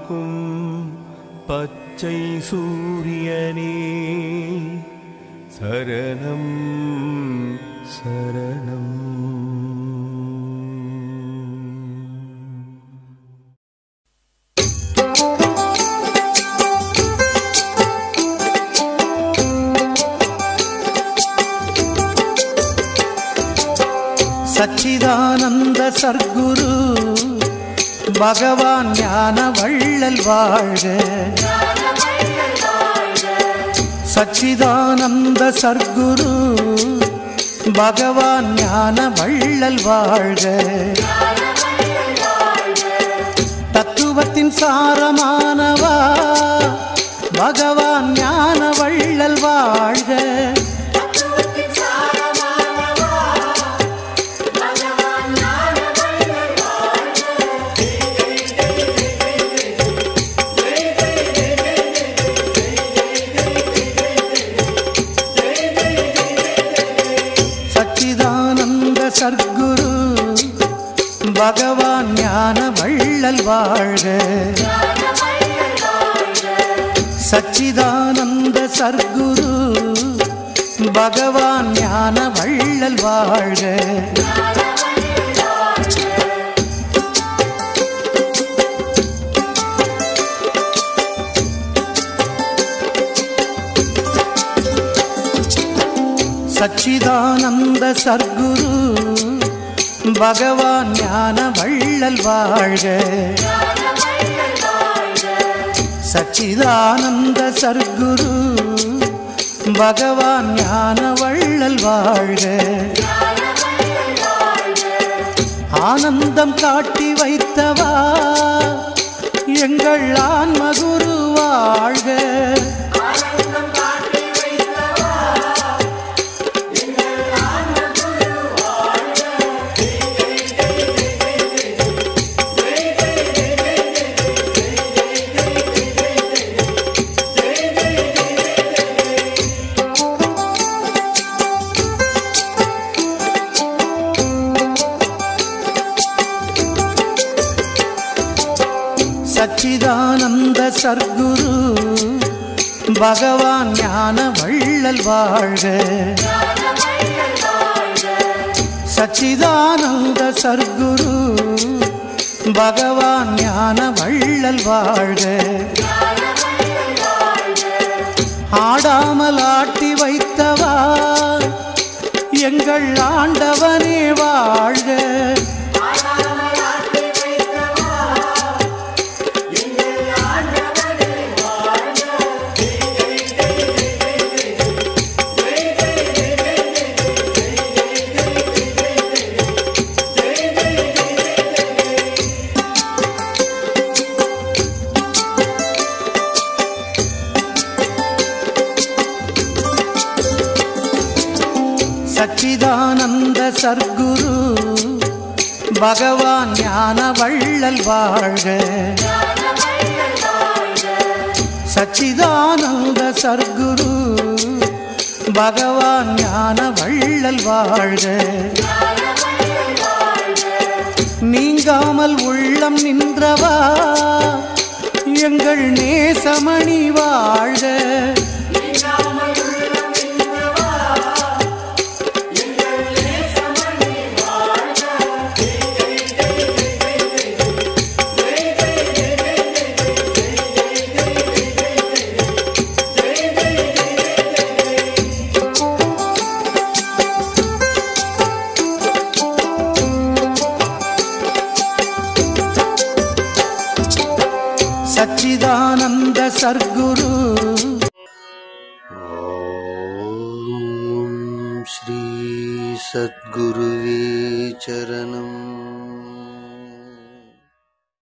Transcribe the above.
காக்கும் பச்சை சூரியனே சரணம் சரணம். சச்சிதானந்த சர்க்குரு பகவான் ஞான வள்ளல் வாழ்க. சச்சிதானந்த சர்க்குரு பகவான் ஞான வள்ளல் வாழ்க. தத்துவத்தின் சாரமானவா பகவான் ஞான வள்ளல் வாழ்க. சர்க்குரு பகவான் ஞான வள்ளல் வாழ்க. சச்சிதானந்த சர்க்குரு பகவான் ஞான வள்ளல் வாழ்க. சச்சிதானந்த சர்க்குரு பகவான் ஞான வள்ளல் வாழ்க. சச்சிதானந்த சர்க்குரு பகவான் ஞான வள்ளல் வாழ்க. ஆனந்தம் காட்டி வைத்தவா எங்கள் ஆன்மகுரு வாழ்க. சச்சிதானந்த சர்க்குரு பகவான் ஞான வள்ளல் வாழ்க. சச்சிதானந்த சர்க்குரு பகவான் ஞான வள்ளல் வாழ்க. ஆடாமல் ஆட்டி வைத்தவா எங்கள் ஆண்டவனே வாழ்க. சச்சிதானந்த சர்க்குரு பகவான் ஞான வள்ளல் வாழ்க. சச்சிதானந்த சர்க்குரு பகவான் ஞான வள்ளல் வாழ்க. நீங்காமல் உள்ளம் நின்றவா எங்கள் நேசமணி வாழ்க. சச்சிதானந்த சர்க்குரு ஓம் ஸ்ரீ சத்குருவே சரணம்.